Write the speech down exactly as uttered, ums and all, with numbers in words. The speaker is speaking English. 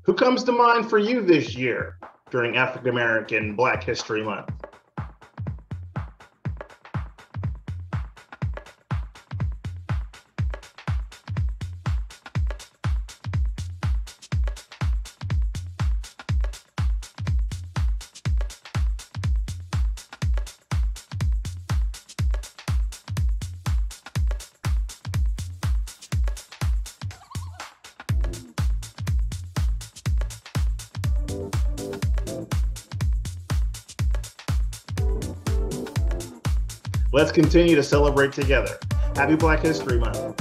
Who comes to mind for you this year during African American Black History Month? Let's continue to celebrate together. Happy Black History Month.